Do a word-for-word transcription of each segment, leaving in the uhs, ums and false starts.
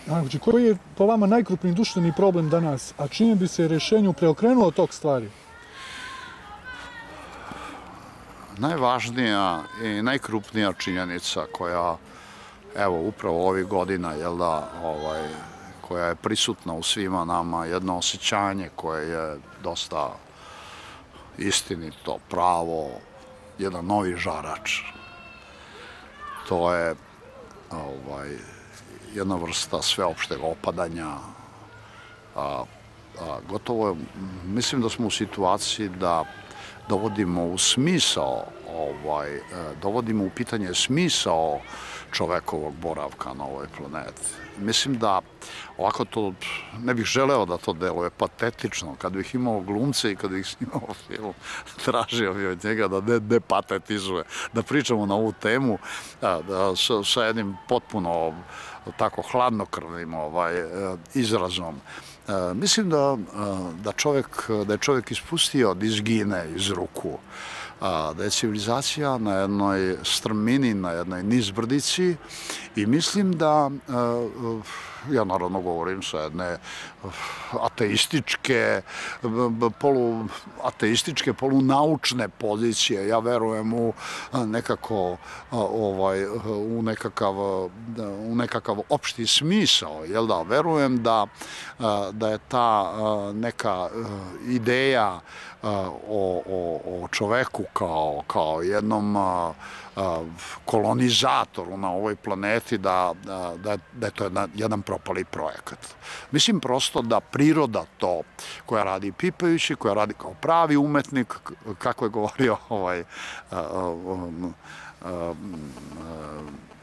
Znači, koji je po vama najkrupniji društveni problem danas, a čime bi se rješenju preokrenulo tok stvari? Najvažnija i najkrupnija činjenica koja, evo, upravo ovih godina, jel da, ovaj, koja je prisutna u svima nama, jedno osjećanje koje je dosta istinito, pravo, jedan novi žarač. To je ovaj, jedna vrsta sveopšteg opadanja. A, a, gotovo, mislim da smo u situaciji da dovodimo u smisao, ovaj, dovodimo u pitanje smisao čovekovog boravka na ovoj planeti. Mislim da ovako to, ne bih želeo da to deluje patetično, kad bih imao glumce i kad bih snimao film, tražio bih od njega da ne, ne patetizuje, da pričamo na ovu temu da, da, sa, sa jednim potpuno tako hladnokrvnim ovaj, izrazom. E, mislim da, da, čovjek, da je čovjek ispustio da izgine iz ruku, da je civilizacija na jednoj strmini, na jednoj nizbrdici i mislim da, ja naravno govorim sa jedne ateističke, poluateističke, polunaučne pozicije, ja verujem u nekako, ovaj, u nekakav, u nekakav opšti smisao, jel da, verujem da, da je ta neka ideja o, o, o čoveku kao, kao jednom a, a, kolonizatoru na ovoj planeti, da, da, da je to jedan, jedan propali projekat. Mislim prosto da priroda to, koja radi pipajući, koja radi kao pravi umetnik, kako je govorio ovaj, a, a, a, a,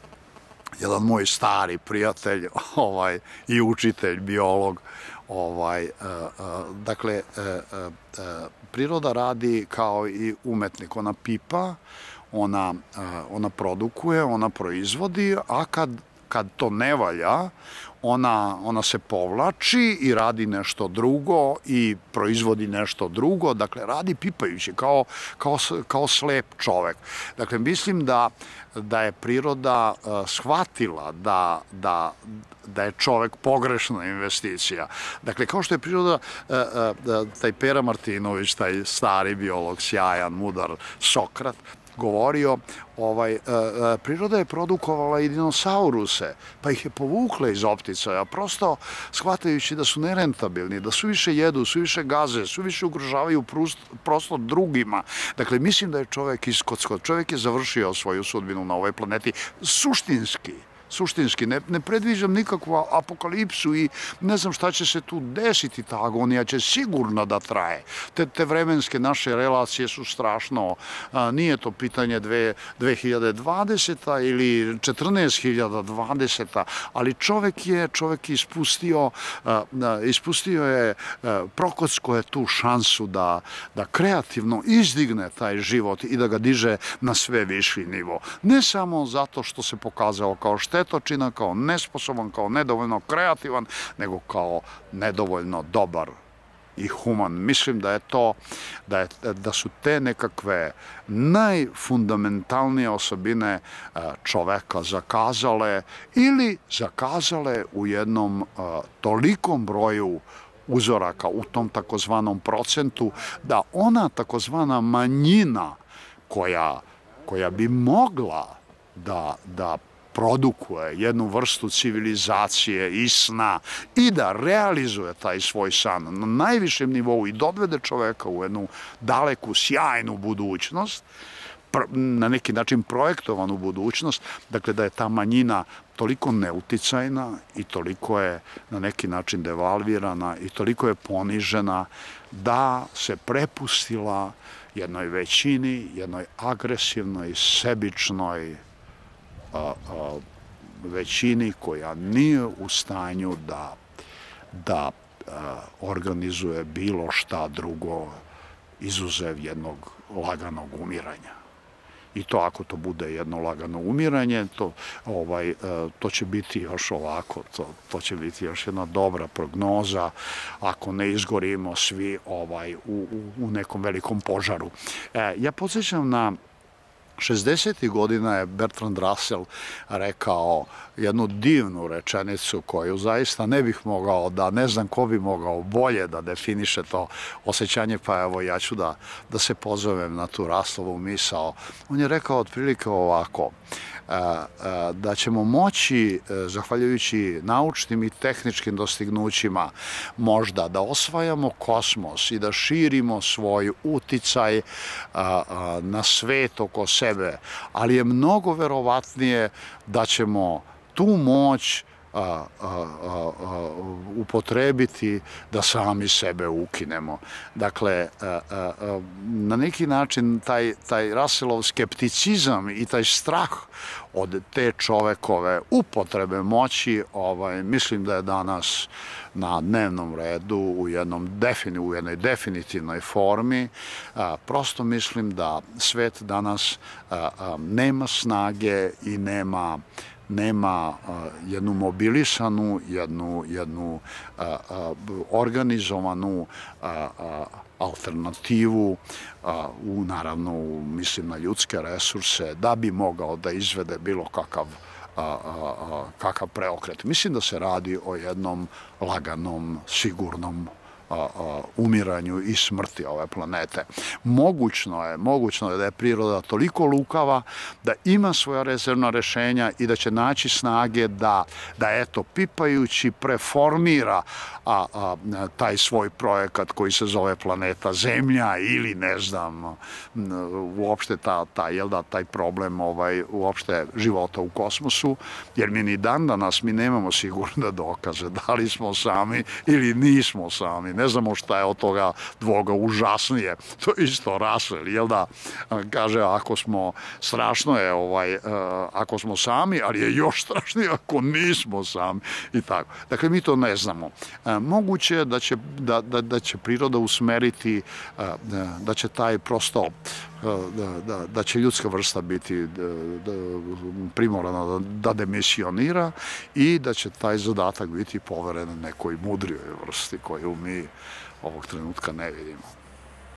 jedan moj stari prijatelj ovaj, i učitelj, biolog, ovaj, a, a, dakle, a, a, priroda radi kao i umetnik, ona pipa, ona, ona produkuje, ona proizvodi, a kad, kad to ne valja, ona, ona se povlači i radi nešto drugo i proizvodi nešto drugo, dakle radi pipajući kao, kao, kao slep čovek. Dakle, mislim da, da je priroda uh, shvatila da, da, da je čovek pogrešna investicija. Dakle, kao što je priroda, uh, uh, taj Pera Martinović, taj stari biolog, sjajan, mudar Sokrat, govorio, ovaj, priroda je produkovala i dinosauruse, pa ih je povukla iz opticaja, prosto shvatajući da su nerentabilni, da su više jedu, su više gaze, su više ugrožavaju prostor drugima. Dakle, mislim da je čovek iskocko, čovek je završio svoju sudbinu na ovoj planeti suštinski. Suštinski, ne, ne predviđam nikakvu apokalipsu i ne znam šta će se tu desiti, ta agonija će sigurno da traje. Te, te vremenske naše relacije su strašno, a, nije to pitanje dve hiljade dvadeseta ili četrnaest hiljada dvadeseta, ali čovek je, čovek je ispustio, a, ispustio je, a, prokocko je tu šansu da, da kreativno izdigne taj život i da ga diže na sve viši nivo. Ne samo zato što se pokazao kao štetočina, kao nesposoban, kao nedovoljno kreativan, nego kao nedovoljno dobar i human. Mislim da je to, da, je, da su te nekakve najfundamentalnije osobine čoveka zakazale ili zakazale u jednom tolikom broju uzoraka, u tom takozvanom procentu, da ona takozvana manjina koja, koja bi mogla da, da produkuje jednu vrstu civilizacije i sna i da realizuje taj svoj san na najvišem nivou i dovede čoveka u jednu daleku, sjajnu budućnost, na neki način projektovanu budućnost, dakle da je ta manjina toliko neuticajna i toliko je na neki način devalvirana i toliko je ponižena da se prepustila jednoj većini, jednoj agresivnoj, sebičnoj A, a, većini koja nije u stanju da, da a, organizuje bilo šta drugo izuzev jednog laganog umiranja. I to ako to bude jedno lagano umiranje, to, ovaj, to će biti još ovako, to, to će biti još jedna dobra prognoza ako ne izgorimo svi ovaj, u, u, u nekom velikom požaru. E, ja podsjećam na šezdesetih godina je Bertrand Russell rekao jednu divnu rečenicu koju zaista ne bih mogao da, ne znam ko bi mogao bolje da definiše to osjećanje, pa evo ja ću da, da se pozovem na tu Russellovu misao. On je rekao otprilike ovako, da ćemo moći, zahvaljujući naučnim i tehničkim dostignućima, možda da osvajamo kosmos i da širimo svoj uticaj na svet oko sebe, ali je mnogo verovatnije da ćemo tu moć A, a, a, a, upotrebiti da sami sebe ukinemo. Dakle, a, a, na neki način taj, taj Russellov skepticizam i taj strah od te čovekove upotrebe moći, ovaj, mislim da je danas na dnevnom redu u, jednom defini, u jednoj definitivnoj formi. A, prosto mislim da svet danas a, a, nema snage i nema nema uh, jednu mobilisanu, jednu, jednu uh, uh, organizovanu uh, uh, alternativu, uh, u, naravno, mislim na ljudske resurse, da bi mogao da izvede bilo kakav, uh, uh, kakav preokret. Mislim da se radi o jednom laganom, sigurnom umiranju i smrti ove planete. Mogućno je, mogućno je da je priroda toliko lukava da ima svoja rezervna rešenja i da će naći snage da, da eto, pipajući preformira a, a, taj svoj projekat koji se zove planeta Zemlja ili ne znam uopšte ta, ta, jel da, taj problem ovaj, uopšte života u kosmosu, jer mi ni dan danas mi nemamo sigurno dokaze da li smo sami ili nismo sami. Ne znamo šta je od toga dvoga užasnije. To je isto Russell, jel da? Kaže, ako smo, strašno je, ovaj, ako smo sami, ali je još strašnije ako nismo sami. I tako. Dakle, mi to ne znamo. Moguće je da će, da, da, da će priroda usmeriti, da će taj prosto, da, da, da će ljudska vrsta biti da, da, primorana da, da demisionira i da će taj zadatak biti poveren nekoj mudrijoj vrsti koju mi ovog trenutka ne vidimo.